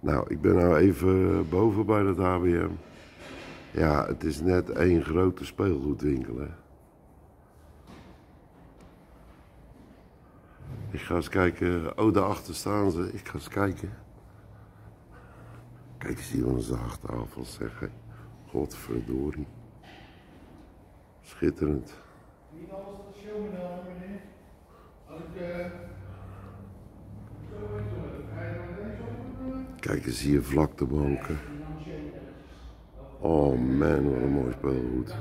Nou, ik ben nou even boven bij dat HBM. Ja, het is net één grote speelgoedwinkel, hè. Ik ga eens kijken. Oh, daarachter staan ze. Ik ga eens kijken. Kijk eens hier aan zaag tafel, zeg hé. Godverdorie. Schitterend. Niet alles dat show me dan, meneer. Als ik Kijk eens hier vlaktebanken. Oh man, wat een mooi speelgoed.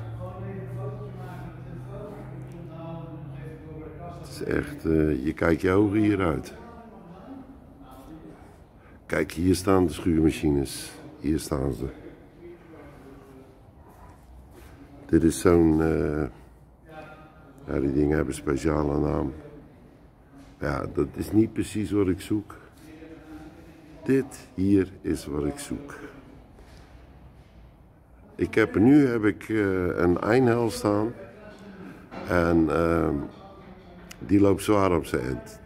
Het is echt, je kijkt je ogen hieruit. Kijk, hier staan de schuurmachines. Hier staan ze. Dit is zo'n, ja, die dingen hebben een speciale naam. Ja, dat is niet precies wat ik zoek. Dit hier is wat ik zoek. Nu heb ik een Einhell staan. En die loopt zwaar op zijn end.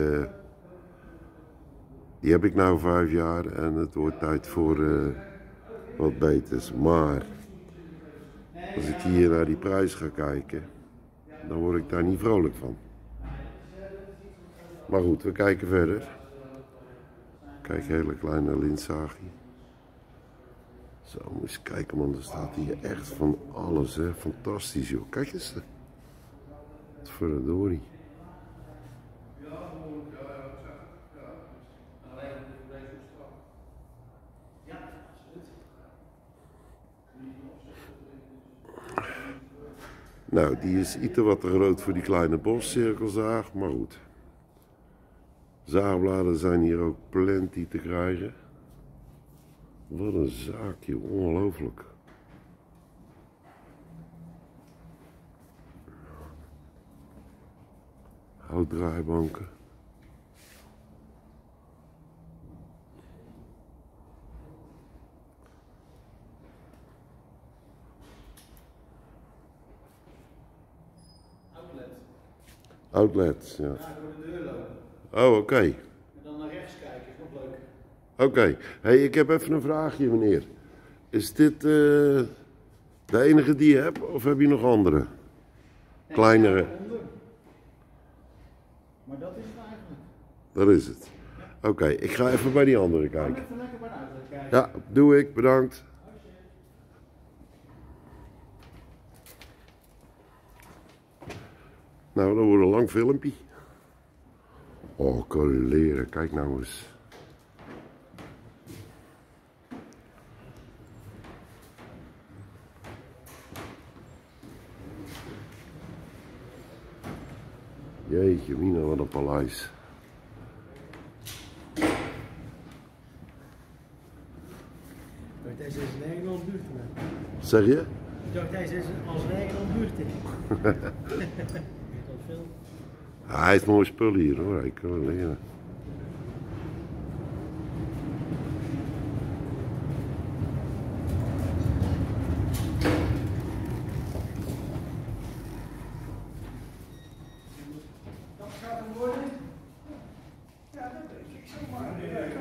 Die heb ik nou 5 jaar en het wordt tijd voor wat beters. Maar als ik hier naar die prijs ga kijken, dan word ik daar niet vrolijk van. Maar goed, we kijken verder. Kijk, hele kleine lintzaagje. Zo, eens kijken man, er staat hier echt van alles, hè. Fantastisch joh. Kijk eens. Wat verdorie. Nou, die is iets wat te groot voor die kleine boscirkelzaag, maar goed. Zaagbladen zijn hier ook plenty te krijgen. Wat een zaakje, ongelooflijk. Houtdraaibanken. Outlets, ja. door de deur lopen. Oh, oké. En dan naar rechts kijken, is nog leuk. Oké. Hey, ik heb even een vraagje, meneer. Is dit de enige die je hebt, of heb je nog andere? Kleinere? Maar dat is het eigenlijk. Dat is het. Oké, ik ga even bij die andere kijken. Even lekker bij de uitleg kijken. Ja, doe ik. Bedankt. Nou, dat wordt een lang filmpje. Oh, leren. Kijk nou eens. Jeetje, mina, wat een paleis. Deze is Nederland buurt. Zeg je? Ik dacht, deze is als Nederland buurt. Ja, hij heeft mooie spullen hier hoor, ik kan wel leren. Dat gaat hem worden? Ja, dat denk ik zomaar.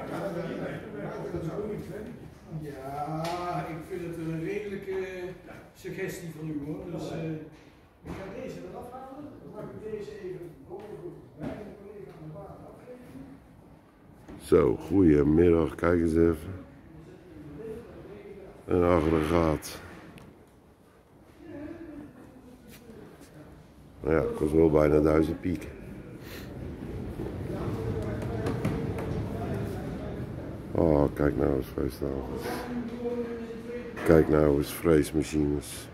Ja, ik vind het een redelijke suggestie van u hoor. Dus ik ga deze eraf halen. Dan mag ik deze even boven bij mijn collega aan de baan afgeven. Zo, goedemiddag, kijk eens even. Een aggregaat. Nou ja, het kost wel bijna 1000 piek. Oh, kijk nou eens vleestafels. Kijk nou eens freesmachines.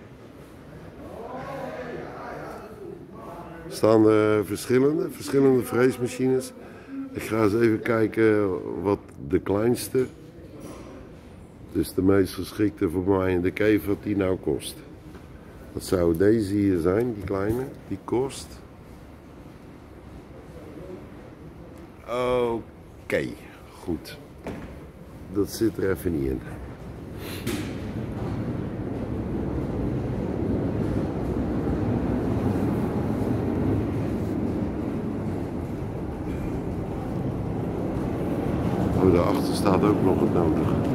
Er staan verschillende freesmachines. Ik ga eens even kijken wat de kleinste, dus de meest geschikte voor mij in de cave, wat die nou kost. Dat zou deze hier zijn, die kleine, die kost. Oké, goed. Dat zit er even niet in. Oh, daarachter staat ook nog het nodige.